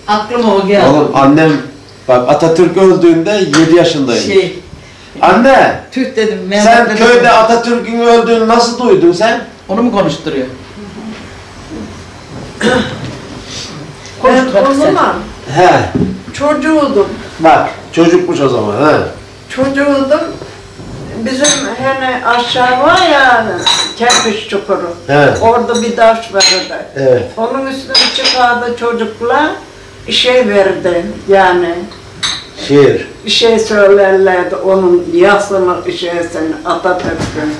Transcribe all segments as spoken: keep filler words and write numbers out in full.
Aklıma o geldi. Oğlum annem, bak Atatürk öldüğünde yedi yaşındayım. Şey, Anne, Türk dedim. Mehmet sen dedim. köyde Atatürk'ün öldüğünü nasıl duydun sen? Onu mu konuşturuyor? Ben o zaman He, çocuğudum. bak çocukmuş o zaman he. Çocuğudum. Bizim hani aşağı var ya kerpiç çukuru. He. Orada bir taş vardı. Evet. Onun üstüne çıkardı çocuklar şey verdi yani Şiir. şey söylerlerdi onun yasını şeysini Atatürk'ün.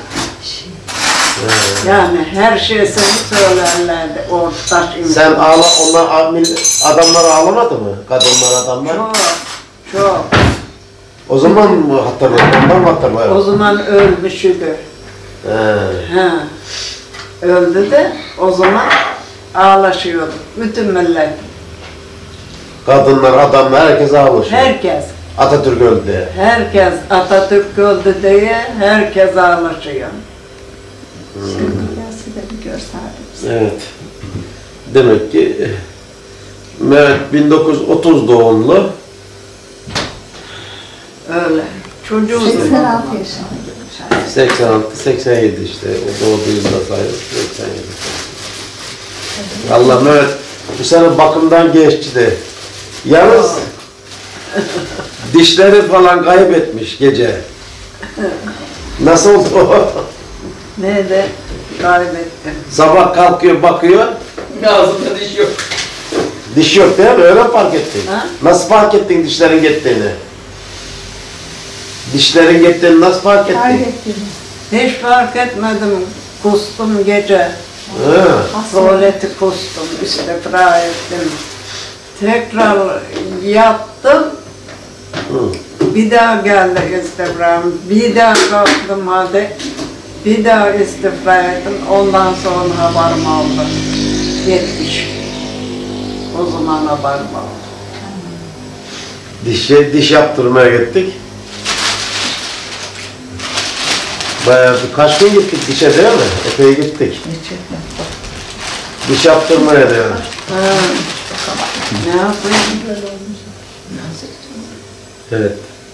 Yani her şeysini söylerlerdi o taş imkanı. Sen ağla, onlar adamlar ağlamadı mı? Kadınlar, adamlar. Çok, çok. O zaman mı hatırlıyor? Ondan mı hatırlıyor? O zaman ölmüşüdü. He. He. Öldü de o zaman ağlaşıyordu. Bütün millet. Kadınlar, adamlar, herkes ağlaşıyor. Herkes. Atatürk öldü diye. Herkes Atatürk öldü diye herkes ağlaşıyor. Evet. Demek ki Mehmet bin dokuz yüz otuz doğumlu. Öyle. Çocuğu seksen altı yaşında. seksen altı seksen yedi işte. O doğduğu yılda sayılır. seksen yedi. Allah Mehmet bu sene bakımdan geçti de. Yalnız dişleri falan kaybetmiş gece. Nasıl oldu o? Neydi? Kaybettim. Sabah kalkıyor bakıyor. Ağzımda diş yok. Diş yok değil mi? Öyle fark ettin. Ha? Nasıl fark ettin dişlerin gittiğini? Dişlerin gittiğini nasıl fark ettin? Kaybettim. Hiç fark etmedim. Kustum gece. Ha. Tuvaleti kustum. İstifra ettim. Tekrar yattım. Hı. Bir daha geldi istifram. Bir daha kalktım hadi. Bir daha istifra ettim. Ondan sonra haberim aldı. Yetmiş. O zaman haberim aldı. Dişe, diş yaptırmaya gittik. Bayağı bir, kaç gün gittik dişe değil mi? Epey gittik. Diş yaptırmaya diyor. Ha. Ne yapayım? Evet.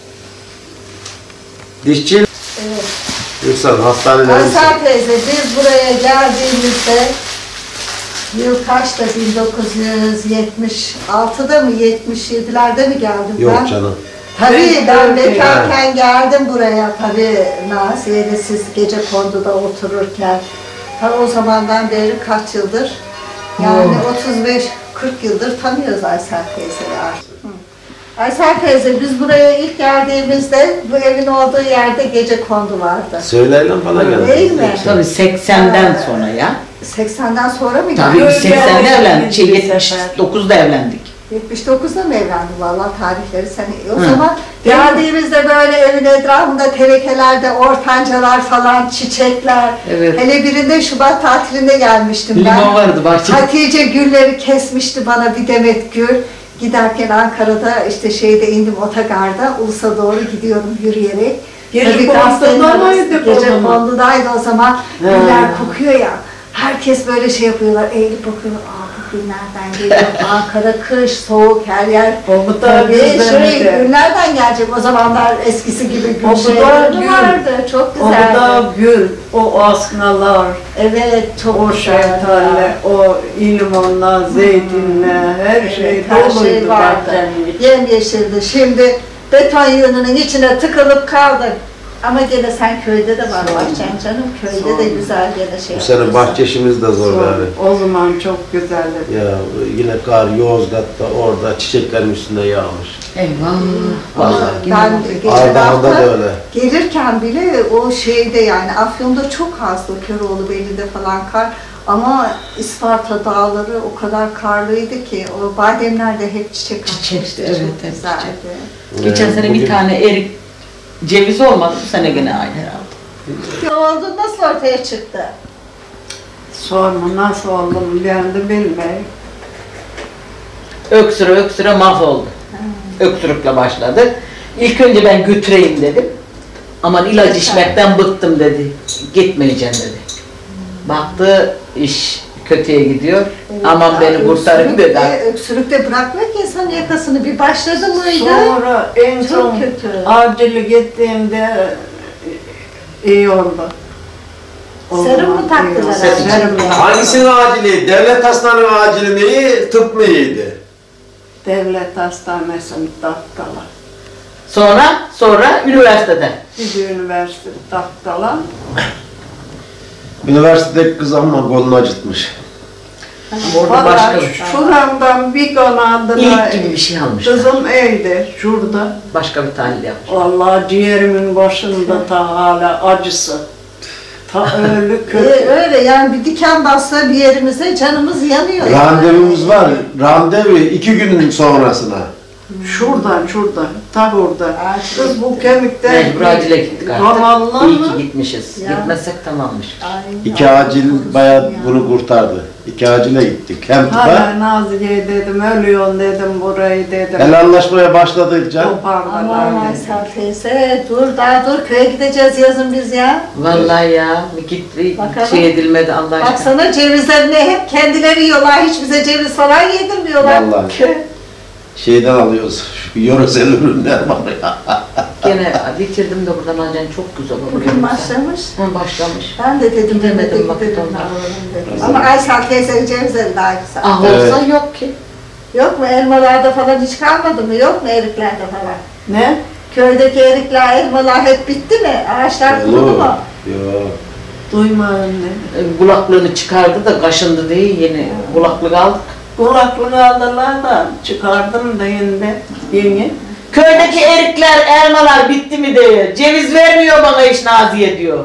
Dişçi Evet. Yoksa hastanede Aysel teyze, biz buraya geldiğimizde yıl kaçta, bin dokuz yüz yetmiş altıda mı, yetmiş yedilerde mi geldim Yok ben? canım. Tabii ben Evet. bekarken geldim buraya, tabii Naziye'de siz gece konduda otururken. Ta o zamandan beri kaç yıldır, yani otuz beş kırk yıldır tanıyoruz Aysel teyzeyi artık. Hı. Aysel teyze, biz buraya ilk geldiğimizde bu evin olduğu yerde gece kondu vardı. Söyleyelim bana geldi. Değil mi? Tabii seksenden sonra ya. seksenden sonra mı Tabii geldi? biz seksende Öyle evlendik. Şey, bir yetmiş dokuzda evlendik. yetmiş dokuzda mı evlendim vallahi tarihleri sen o Hı. zaman geldiğimizde böyle evin etrafında tevekelerde ortancalar falan, çiçekler. Evet. Hele birinde Şubat tatilinde gelmiştim ben. Limon vardı bahçede. Hatice gülleri kesmişti bana bir demet gül. Giderken Ankara'da işte şeyde indim otogarda, Ulus'a doğru gidiyorum yürüyerek. Gece Tabii kondu'da gazetelerimiz- mıydık o Gece zaman? kondudaydı o zaman. Güller kokuyor ya. Herkes böyle şey yapıyorlar, eğilip bakıyorlar. Aa bu gül nereden geliyor? Ankara kış, soğuk, her yer. O bu da Tabii güzeldi. şey, gül nereden gelecek? O zamanlar eskisi gibi gül O bu da şeyleri gül. vardı. Çok O güzeldi. da gül, o asmalar, Evet, çok o güzeldi. şeftali, o limonlar, zeytinler, her şey Evet, her doluydu şey vardı. bahçenin. Yemyeşildi. Şimdi beton yığınının içine tıkılıp kaldık. Ama gene sen köyde de var bahçen canım. Köyde Sonra. de güzel gene şey Bu sene yapıyorsun. bahçe işimiz de zor yani. O zaman çok güzeldi. Ya yine kar Yozgat'ta orada çiçeklerin üstüne yağmış. Eyvah. Ama Vallahi ben geçen Ardahan'da hafta da öyle. gelirken bile o şeyde yani Afyon'da çok azdı Köroğlu Belli'de falan kar. Ama Isparta dağları o kadar karlıydı ki o bademler de hep çiçek Çiçekti, açmıştı. evet, Çok evet, güzeldi. Geçen Yani sene bugün- bir tane erik ceviz olmadı, bu sene gene aynı herhalde. Ne oldu? Nasıl ortaya çıktı? Sorma nasıl oldum ben de bilmiyorum. Öksüre öksüre mahvoldu. Öksürükle başladı. İlk önce ben götüreyim dedim. Aman ilaç içmekten bıktım dedi. Gitmeyeceğim dedi. Baktı iş kötüye gidiyor. Evet, Aman ya, beni kurtarın öksürük dedi. de- Öksürükte bırakmak insanın yakasını bir başladı mıydı? Sonra en Çok son kötü. acile gittiğimde iyi oldu. Serum mu taktılar? Serum. Serum taktı. Hangisinin acili? Devlet hastanesi acili mi iyi, tıp mı iyiydi? Devlet hastanesini taktılar. Sonra, sonra üniversitede. Bir üniversite taktılar. Üniversitedeki kız ama kolunu acıtmış. Orada Fakat başka şuramdan bir kanadına İlk gibi bir şey almışlar. kızım iyiydi şurada. Başka bir tahlil yapmış. Vallahi ciğerimin başında ta hala acısı. Ta öyle Ee, kötü. öyle yani bir diken bassa bir yerimize canımız yanıyor. Randevumuz var. Randevu iki gün sonrasına. Şuradan şuradan ta burada. Aa, Kız bu kemikten Mecbur acile gittik artık. zamanla İyi ki mı? gitmişiz. Ya. Gitmesek tamammış. Ay, İki Allah acil korusun bayağı ya. bunu kurtardı. İki acile gittik. Hem tıpa Hala Naziye'ye dedim, ölüyorsun dedim, burayı dedim. helallaşmaya başladı can. Toparladılar Aman dedim. Aysel teyze dur daha dur köye gideceğiz yazın biz ya. Vallahi ya gitti Bakalım. şey edilmedi Allah aşkına. Baksana cevizlerini hep kendileri yiyorlar hiç bize ceviz falan yedirmiyorlar. Vallahi. Köy. Şeyden alıyoruz. Şu yöresel ürünler var ya. Gene bitirdim de buradan alacaksın çok güzel olur. Bugün başlamış. Hı, başlamış. Ben de dedim Gidemedim dedim vakit gidelim olmadı. alalım dedim. Evet. Ama Aysel teyzenin cevizleri daha güzel. Ah Evet. olsa yok ki. Yok mu elmalarda falan hiç kalmadı mı? Yok mu eriklerde falan? Ne? Köydeki erikler, elmalar hep bitti mi? Ağaçlar kurudu mu? Yok. Duymayın dedim. E, Kulaklığını çıkardı da kaşındı diye yeni kulaklık aldık. Kulaklığı aldılar da çıkardım da yine yeni. Köydeki erikler, elmalar bitti mi diye. Ceviz vermiyor bana hiç Naziye diyor.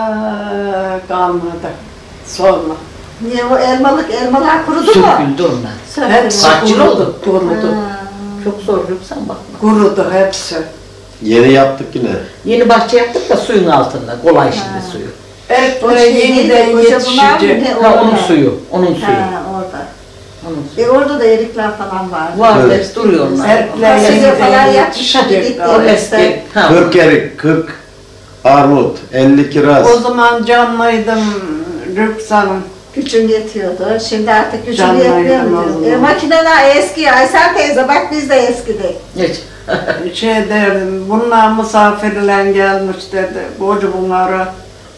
Aa, kalmadı. Sonra. Niye o elmalık elmalar kurudu mu? Söküldü onlar. Söküldü. Hepsi Kaç yıl kurudu, oldu? Kurudu. Ha. Çok zorluyum sen bakma. Kurudu hepsi. Yeni yaptık yine. Yeni bahçe yaptık da suyun altında. Kolay şimdi suyu. Ekle O şey yeniden neydi? Koca bunlar mı yetişecek. ne? Ha, onun Orada. suyu. Onun suyu. Ha, orada. Onun suyu. E orada da erikler falan var. Var Evet. hepsi duruyor onlar. Erkekler Fasulye yeniden falan yapmış, hadi yetişecek gitti. daha. O eski. Ha. kırk erik, kırk armut, elli kiraz. O zaman canlıydım Rüksan'ım. Gücüm yetiyordu. Şimdi artık gücüm Canlı yetmiyor ayırmaz mu? onu. E, makineler eski. Aysel teyze bak biz de eskidik. Hiç. Şey derdim, bunlar misafirler gelmiş dedi, koca bunlara.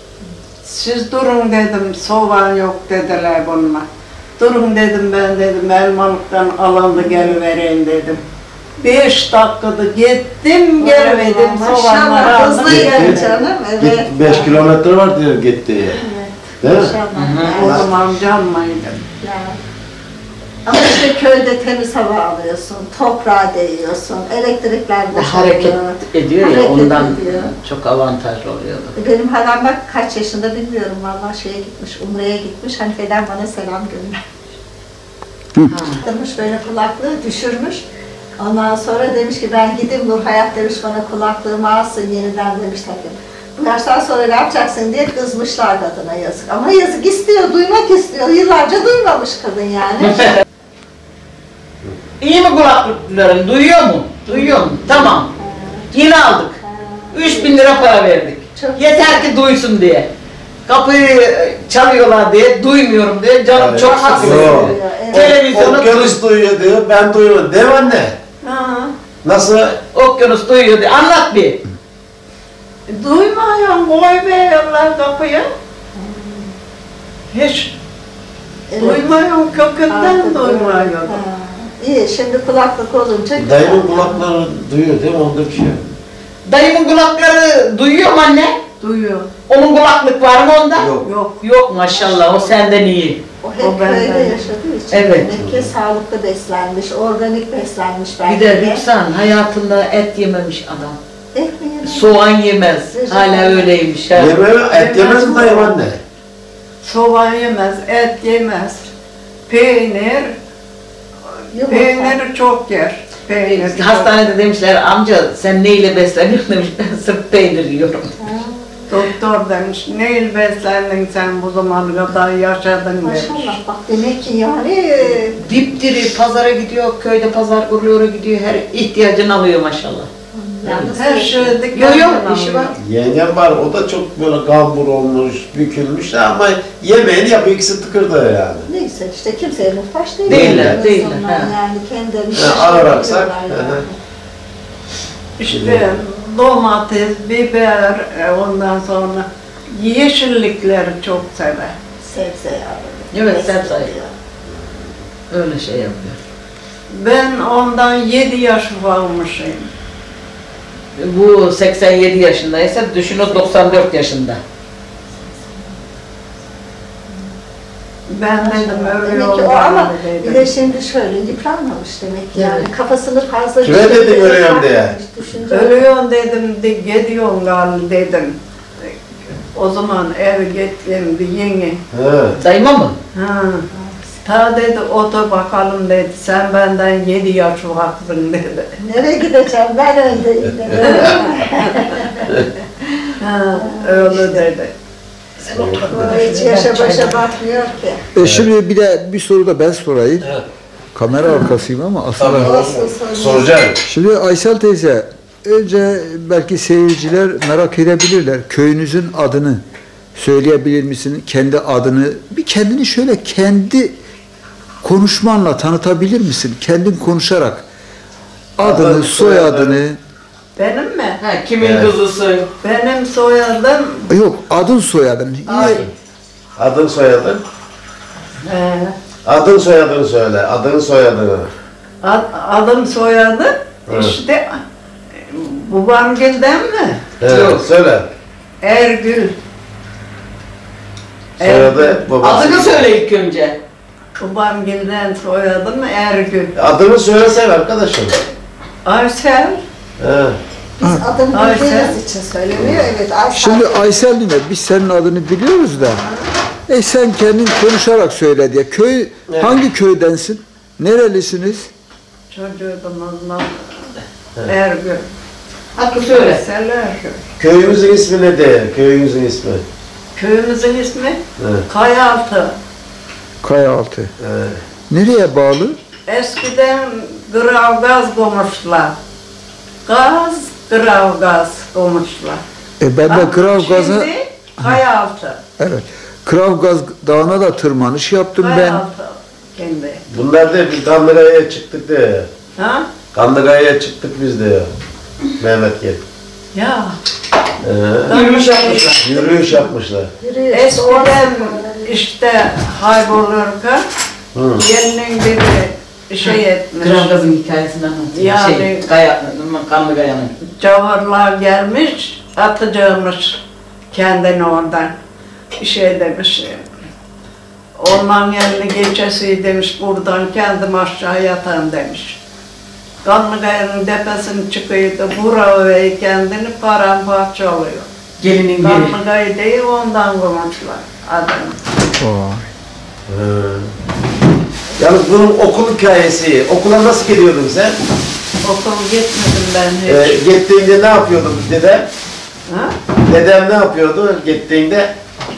Siz durun dedim, soğan yok dediler bunlar. Durun dedim ben dedim, elmalıktan alanı gelivereyim dedim. Beş dakikada gittim gelmedim, soğanları Maşallah aldım. hızlı Gitti. gel canım. Evet. Git beş kilometre var diyor gitti. Değil mi? Maşallah. O zaman canlıydım. Ya. Ama işte köyde temiz hava alıyorsun, toprağa değiyorsun, elektrikler de Hareket ediyor ya Hareket ondan ediyor. çok avantajlı oluyordu. Benim halam bak kaç yaşında bilmiyorum vallahi şeye gitmiş, Umre'ye gitmiş, Hanife'den bana selam göndermiş. Demiş böyle kulaklığı düşürmüş. Ondan sonra demiş ki ben gideyim Nur Hayat demiş bana kulaklığımı alsın yeniden demiş takayım. Bu yaştan sonra ne yapacaksın diye kızmışlar kadına yazık. Ama yazık istiyor, duymak istiyor. Yıllarca duymamış kadın yani. İyi mi kulaklıkların? Duyuyor mu? Duyuyor mu? Tamam. Yeni aldık. Üç bin lira para verdik. Çok Yeter ki duysun diye. Kapıyı çalıyorlar diye, duymuyorum diye canım Evet. çok Rahatsız sıkılıyor. Yok. oluyor, evet. Televizyonu Okyanus duyuyor diyor, ben duyuyorum. Değil mi anne? Ha, Nasıl? okyanus duyuyor diye. Anlat bir. duymuyorum, koy veriyorlar kapıyı. Hiç Evet. duymuyorum, kökünden Artık duymuyorum. Ha, İyi, şimdi kulaklık olunca güzel. Dayımın kulakları duyuyor değil mi? Onda bir şey yok. Dayımın kulakları duyuyor mu anne? Duyuyor. Onun kulaklık var mı onda? Yok. Yok. Yok maşallah, o senden iyi. O hep O benden. köyde yaşadığı için Evet. demek ki sağlıklı beslenmiş, organik beslenmiş belki Bir de Rüksan hayatında et yememiş adam. Et mi yemiş? Soğan yemez. Hala öyleymiş. Ha. Yeme, et yemez mi dayım anne? Soğan yemez, et yemez. Peynir, Yumurta. peyniri çok yer. Peynir çok. Hastanede demişler amca sen neyle besleniyorsun demiş, ben sırf peynir yiyorum. Ha, Doktor demiş, neyle beslendin sen bu zamana kadar yaşadın demiş. maşallah bak demek ki yani Dipdiri pazara gidiyor, köyde pazar kuruluyor gidiyor, her ihtiyacını alıyor maşallah. Yalnız Her şeyde Yok yok kendin işi var. alıyor. Yengem var, o da çok böyle gambur olmuş, bükülmüş ama yemeğini yapıyor, ikisi tıkırdı yani. Ne güzel işte kimseye muhtaç değil. Değiller, En değiller, azından ha. Yani kendilerini Ha, araraksak, şaşırtıyorlar hı hı. yani. İşte domates, biber, e, ondan sonra yeşillikleri çok sever. Sebze yavrum. Evet, sebze yiyor. Öyle şey yapıyor. Ben ondan yedi yaş varmışım. Bu seksen yedi yaşındaysa düşün o doksan dört yaşında. Ben dedim öyle Demek ki o ama olmalı bir dedim. de şimdi şöyle yıpranmamış demek ki yani Evet. kafasını fazla Kime bir şey dedin ölüyorum diye? takmamış, düşünce- Ölüyorsun dedim, de gidiyorsun galiba dedim. O zaman eve gittim bir yenge. He. Dayıma mı? Ha. Ta dedi otur bakalım dedi, sen benden yedi yaş ufaksın dedi. Nereye gideceğim ben öndeyim. Ha, öyle dedi. Hiç yaşa başa bakmıyor ki. E şimdi bir de bir soru da ben sorayım. Kamera arkasıyım ama aslında. Olsun sorun. Soracağım. Şimdi Aysel teyze, önce belki seyirciler merak edebilirler. Köyünüzün adını söyleyebilir misin? Kendi adını, bir kendini şöyle kendi konuşmanla tanıtabilir misin? Kendin konuşarak. Adını, Adını, soyadını. Benim mi? Ha, kimin Evet. kızısı? Benim soyadım Yok, adın soyadın. Ay. Adın soyadın. e, Adın soyadını söyle. Adın soyadını. ad, adım soyadım Evet. işte babamgilden mi? He, Yok. söyle. Ergül. Soyadı babası. Adını söyle ilk önce. Babamgilden soyadım Ergül. Adını söylesene arkadaşım. Aysel. He. Biz adını Aysel. bildiğimiz için söyleniyor. Evet Aysel. Şimdi Aysel Nine, biz senin adını biliyoruz da. E sen kendin konuşarak söyle diye. Köy, Evet. hangi köydensin? Nerelisiniz? Çocuğumuzdan Ergül. Hakkı söyle. Aysel Ergül. Köyümüzün ismi ne de? Köyümüzün ismi. Köyümüzün ismi He. Kayaaltı. Kayaaltı. He. Nereye bağlı? Eskiden grav gaz koymuşlar. Gaz, grav gaz koymuşlar. E ben de Ama Krav Gaz'a, Şimdi Kayaaltı. evet, Krav Gaz Dağı'na da tırmanış yaptım ben. Kayaaltı kendi. Bunlar da biz Kandıray'a çıktık de. Ha? Kandıray'a çıktık biz de. Mehmet gel. Ya. He. Yürüyüş yapmışlar. Yürüyüş yapmışlar. Yürüyüş, Eskiden doğru. işte kaybolurken Hı. gelinin biri şey etmiş. Kravgaz'ın hikayesini anlatıyor. Yani- Şey, Kaya, Kanlı Kaya'nın. Cavırlar gelmiş, atacakmış kendini oradan. Şey demiş, orman yerini geçesi demiş, buradan kendim aşağı yatağım demiş. Kanlıkaya'nın tepesini çıkıyordu, buraya kendini paramparça oluyor. Gelinin geri. Kanlıkaya değil, ondan koymuşlar adını. Vay. He. Yalnız bunun okul hikayesi. Okula nasıl gidiyordun sen? Okul gitmedim ben Ee, hiç. gittiğinde ne yapıyordun dedem? Ha? Dedem ne yapıyordu gittiğinde?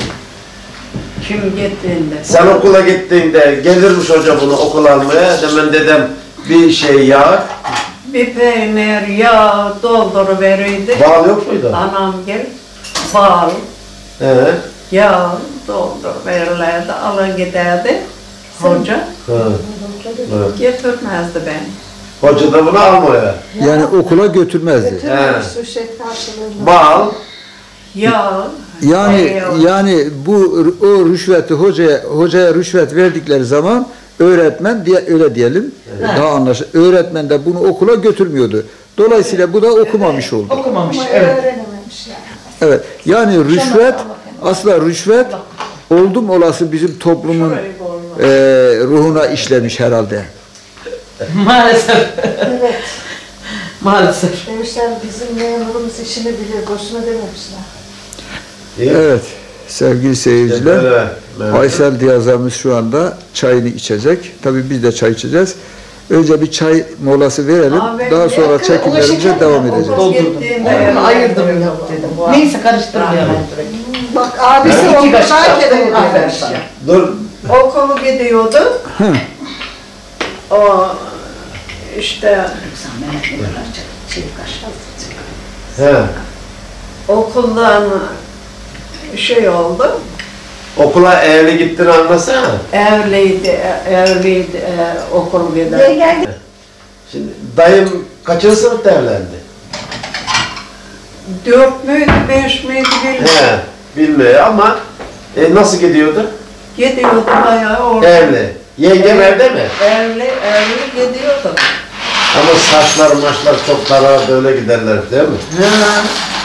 Kim gittiğinde? Sen okula gittiğinde gelirmiş hoca bunu okul almaya. Hemen dedem bir şey yağ. Bir peynir, yağ dolduruverirdi. Bal yok muydu? Anam gel, bal, He. yağ dolduruverirlerdi, alın giderdi. Hoca He. Evet. getirmezdi beni. Hoca da bunu almaya. Yani okula götürmezdi. Götürmemiş rüşvet karşılığında. Bal. Yağ, Yani tereyağı. yani bu o rüşveti hocaya hocaya rüşvet verdikleri zaman öğretmen diye öyle diyelim. Daha anlaşılır. Öğretmen de bunu okula götürmüyordu. Dolayısıyla bu da okumamış oldu. Okumamış, Ama evet. öğrenememiş yani. Evet. Yani rüşvet aslında rüşvet oldum olası bizim toplumun Şurayı koyma. e, ruhuna işlemiş herhalde. Maalesef. Evet. Maalesef. Demişler bizim memurumuz işini bilir. Boşuna dememişler. İyi. Evet. Sevgili seyirciler. Evet, evet. Aysel Diyazamız şu anda çayını içecek. Tabii biz de çay içeceğiz. Önce bir çay molası verelim. Abi, Daha yakın, sonra o çekimlerimize şeker devam mi? edeceğiz. Okul Doldurdum. gittiğinde Onu evlendim. ayırdım dedim. Neyse karıştırmayalım. Bak abisi İki okuldan kaşık yaptım, geliyor. aferin sana. Dur. Okul gidiyordu. Hı. O işte Sen Mehmet ne kadar çay, şey kaşık. He. Okuldan şey oldu. Okula evli gittin anlasana. Evliydi, evliydi, e, okul gider. Yengen Şimdi dayım kaçıncı sınıfta evlendi? Dört müydü, beş miydi bilmiyorum. He, bilmiyor ama e, nasıl gidiyordu? Gidiyordu bayağı orada. Evli. Yengem evde mi? Evli, evli gidiyordu. Ama saçlar maçlar çok dara böyle giderler değil mi? Ha.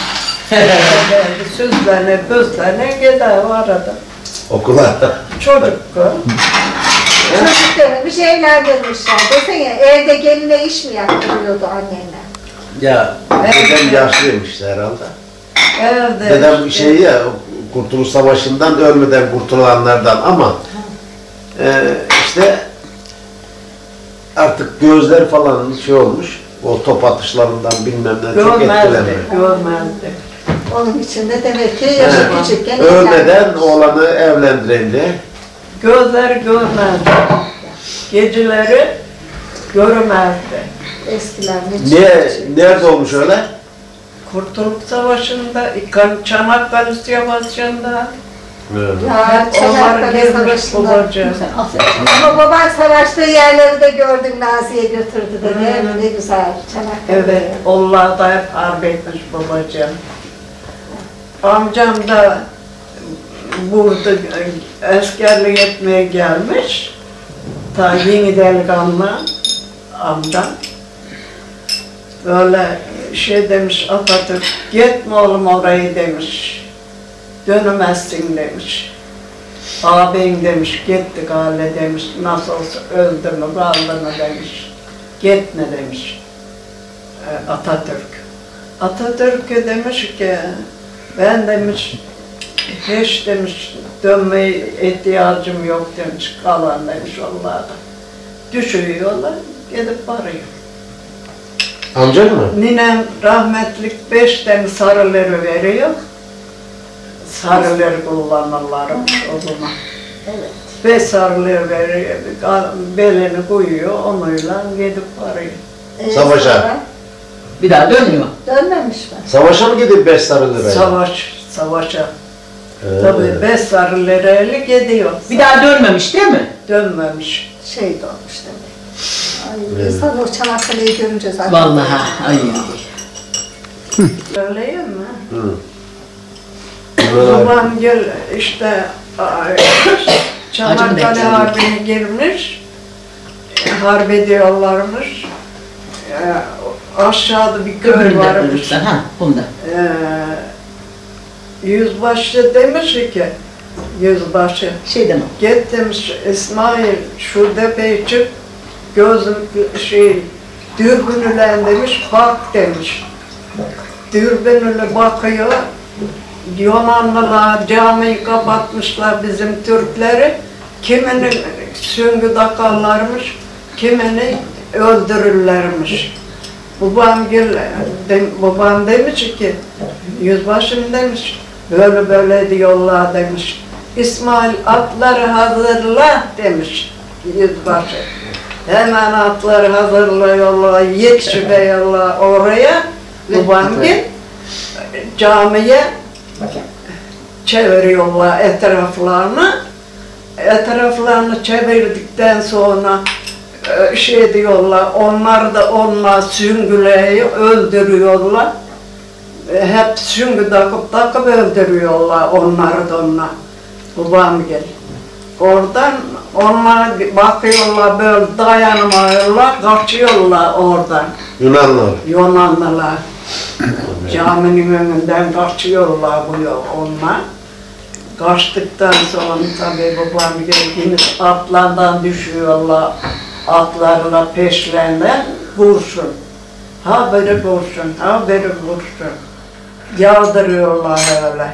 Süzlene, püzlene gider o arada. Okula. Çocuk o. çocuklarını bir şeyler vermişler. Desene evde geline iş mi yaptırıyordu annenle? Ya dedem yaşlıymış herhalde. Evde. Dedem şey ya Kurtuluş Savaşı'ndan ölmeden kurtulanlardan ama e, işte artık gözler falan şey olmuş. O top atışlarından bilmem ne çok Görmezdi, etkileniyor. görmezdi. Onun için de demek ki yaşı He. küçükken Ölmeden evlenmiş. oğlanı evlendireyim diye. Gözler görmezdi. Geceleri görmezdi. Eskiler ne Niye, çocuk- nerede olmuş öyle? Kurtuluş Savaşı'nda, İkan- Çanakkale Savaşı'nda Ya hep onlar Çanakkale girmiş Savaşı'nda. babacığım. Sen aferin. Ama baban savaştığı yerleri de gördün, Nazi'ye götürdü de değil mi? Ne güzel Çanakkale'ye. Evet, onlar da hep harp etmiş babacığım. Amcam da burada askerlik etmeye gelmiş. Ta yeni delikanlı amcam. Böyle şey demiş Atatürk, gitme oğlum orayı demiş. Dönemezsin demiş. Ağabeyim demiş, gitti gale demiş, nasıl olsa öldü mü, kaldı mı demiş. Gitme demiş e, Atatürk. Atatürk demiş ki, ben demiş, hiç demiş, dönmeye ihtiyacım yok demiş, kalan demiş onlarda. Düşüyorlar, gidip varıyor. Amcan mı? Ninem rahmetlik beş tane sarıları veriyor. Sarıları kullanırlarmış o zaman. Evet. Beş sarıları veriyor, belini koyuyor, onunla gidip varıyor. Ee, Savaşa. sonra Bir daha dönmüyor. Dönmemiş mi? Savaşa mı gidip beş sarı liraya? Savaş, savaşa. He. Tabii beş sarıları gidiyor. Bir daha dönmemiş değil mi? Dönmemiş. Şehit olmuş demek. Ay, Evet. insan o Çanakkale'yi görünce zaten. Vallahi ay. Söyleyeyim mi? Hı. Babam gel işte ay, Çanakkale Harbi'ne girmiş, harp ediyorlarmış. Ee, aşağıda bir köy Öbüründe varmış. ölürsen ha bunda. Ee, yüzbaşı demiş ki, yüzbaşı, Şey deme. git demiş İsmail şu tepeye çık, gözüm şey, dürbünüyle demiş, bak demiş. Dürbünüyle bakıyor, Yunanlılar camiyi kapatmışlar bizim Türkleri, kimini süngü takarlarmış, kimini öldürürlermiş. Babam, gel, de, babam demiş ki, yüzbaşım demiş, böyle böyle diyorlar demiş. İsmail atları hazırla demiş yüzbaşı. Hemen atları hazırlıyorlar, yetişiyorlar oraya. Babam gel, camiye çeviriyorlar etraflarını. Etraflarını çevirdikten sonra e, şey diyorlar, onlar da onlar süngüleyi öldürüyorlar. E, Hep süngü takıp takıp öldürüyorlar onları da onlar. Babam gel. Oradan onlar bakıyorlar böyle dayanamıyorlar, kaçıyorlar oradan. Yunanlar. Yunanlılar. Caminin önünden kaçıyorlar bu onlar. Kaçtıktan sonra tabii babam yine atlardan düşüyorlar, atlarla peşlerinden kurşun. Ha böyle kurşun, ha böyle kurşun. Yağdırıyorlar öyle.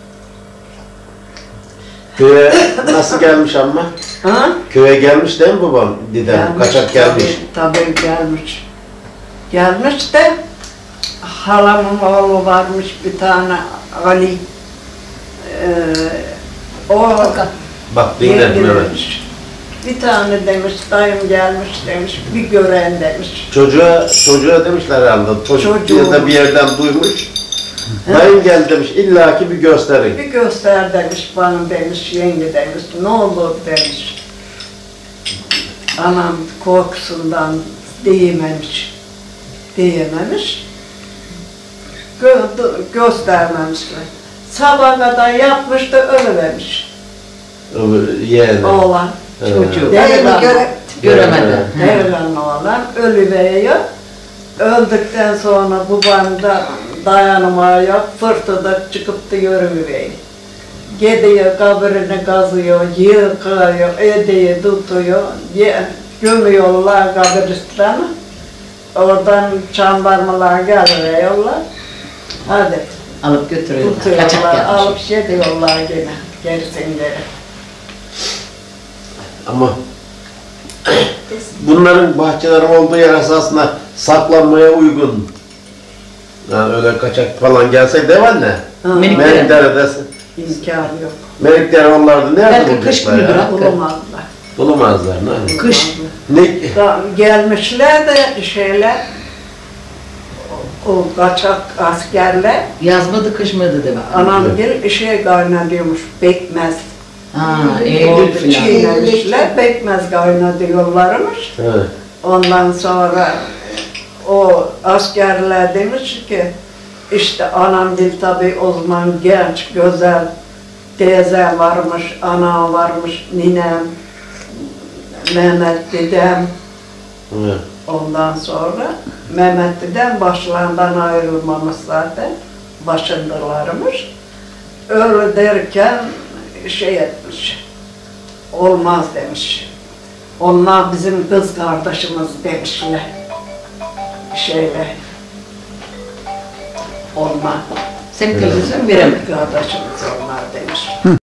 Köye nasıl gelmiş amma? Ha? Köye gelmiş değil mi babam? Didem kaçak gelmiş. Tabii, tabii gelmiş. Gelmiş de halamın oğlu varmış bir tane Ali. Ee, o Bak dinle Mehmet. gelmiş. Bir tane demiş, dayım gelmiş demiş, bir gören demiş. Çocuğa, çocuğa demişler herhalde. Çocuk Çocuğu. ya da bir yerden duymuş. Dayım geldi demiş, illaki bir gösterin. Bir göster demiş bana demiş, yenge demiş, ne olur demiş. Anam korkusundan diyememiş, diyememiş. Gö göstermemişler. Sabaha kadar yapmış da ölüvermiş Yeğeni. oğlan. He. Çocuğu. Delikanlı. göre- Göremedi. Delikanlı oğlan ölüveriyor. Öldükten sonra babam da dayanamıyor, fırtıda çıkıp da yürüyüveriyor. Gidiyor, kabrini kazıyor, yıkıyor, ediyor, tutuyor, ye- gömüyorlar kabristanı. Oradan jandarmalar geliveriyorlar. Hadi Alıp götürüyorlar. Kaçak tutuyorlar, gelmiş. alıp gidiyorlar gene, gerisin geri. Ama bunların bahçelerin olduğu yer esasında saklanmaya uygun. Yani öyle kaçak falan gelse de var ne? Ha, Minik- Melikdere'de, İmkanı yok, Melikdere onlarda nerede Belki kış bulacaklar günüdür ya? ha. bulamazlar. Bulamazlar ne? Kış. Ne? Da- Gelmişler de şeyler, o, o kaçak askerler, Yaz mıydı kış mıydı demek. anam gel şey kaynatıyormuş, bekmez. Ha, Eylül Orada filan. çiğnemişler, bekmez kaynatıyorlarmış. He. Ondan sonra o askerler demiş ki, işte anam dil tabii o zaman genç, güzel, teyze varmış, ana varmış, ninem, Mehmet dedem. He. Ondan sonra Mehmet dedem başlarından ayrılmamış zaten, başındalarmış. Öyle derken şey etmiş, olmaz demiş. Onlar bizim kız kardeşimiz demişler. Şeyle, olmaz. Sen kızısın veremem. Kız kardeşimiz onlar demiş.